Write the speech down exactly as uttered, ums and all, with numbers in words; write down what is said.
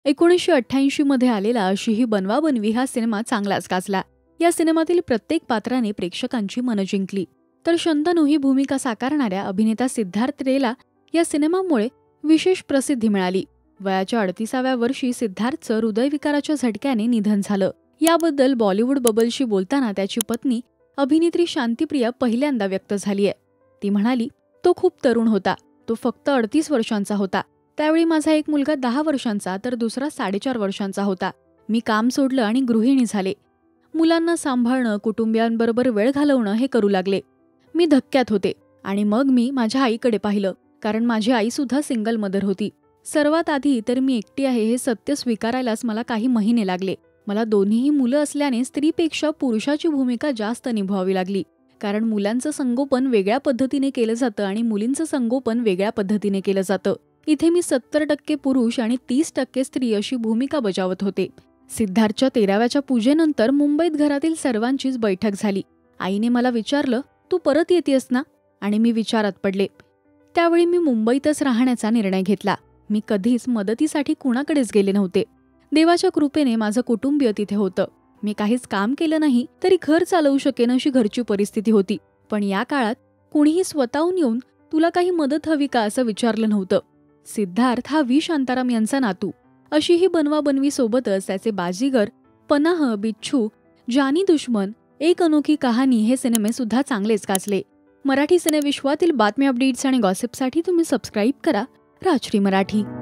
एकोणीसशे अठ्ठ्याऐंशी मध्ये आलेला अशी ही बनवाबनवी हा सिनेमा चांगलाच गाजला. या सिनेमातील प्रत्येक पात्राने प्रेक्षकांची मनं जिंकली. तर शंतनू ही भूमिका साकारणाऱ्या अभिनेता सिद्धार्थ रेला या सिनेमामुळे विशेष प्रसिद्धी मिळाली. वयाच्या अडतिसाव्या वर्षी सिद्धार्थचं हृदयविकाराच्या झटक्याने निधन झालं. याबद्दल बॉलिवूड बबलशी बोलताना त्याची पत्नी अभिनेत्री शांतिप्रिया पहिल्यांदा व्यक्त झालीय. ती म्हणाली, तो खूप तरुण होता. तो फक्त अडतीस वर्षांचा होता. त्यावेळी माझा एक मुलगा दहा वर्षांचा तर दुसरा साडेचार वर्षांचा होता. मी काम सोडलं आणि गृहिणी झाले. मुलांना सांभाळणं, कुटुंबियांबरोबर वेळ घालवणं हे करू लागले. मी धक्क्यात होते आणि मग मी माझ्या आईकडे पाहिलं, कारण माझी आई सुद्धा सिंगल मदर होती. सर्वात आधी तर मी एकटी आहे हे सत्य स्वीकारायलाच मला काही महिने लागले. मला दोन्हीही मुलं असल्याने स्त्रीपेक्षा पुरुषाची भूमिका जास्त निभावावी लागली, कारण मुलांचं संगोपन वेगळ्या पद्धतीने केलं जातं आणि मुलींचं संगोपन वेगळ्या पद्धतीने केलं जातं. इथे मी सत्तर टक्के पुरुष आणि तीस टक्के स्त्री अशी भूमिका बजावत होते. सिद्धार्थच्या तेराव्याच्या पूजेनंतर मुंबईत घरातील सर्वांचीच बैठक झाली. आईने मला विचारलं, तू परत येतेस ना? आणि मी विचारात पडले. त्यावेळी मी मुंबईतच राहण्याचा निर्णय घेतला. मी कधीच मदतीसाठी कुणाकडेच गेले नव्हते. देवाच्या कृपेने माझं कुटुंबीय तिथे होतं. मी काहीच काम केलं नाही तरी घर चालवू शकेन अशी घरची परिस्थिती होती. पण या काळात कुणीही स्वतःहून येऊन तुला काही मदत हवी का असं विचारलं नव्हतं. सिद्धार्थ हा व्ही शांताराम यांचा नातू. अशी ही बनवाबनवी सोबतच त्याचे बाजीगर, पनाह, बिच्छू, जानी दुश्मन, एक अनोखी कहाणी हे सिनेमे सुद्धा चांगलेच गाजले. मराठी सिनेविश्वातील बातम्या, अपडेट्स आणि गॉसिपसाठी तुम्ही सबस्क्राईब करा राजश्री मराठी.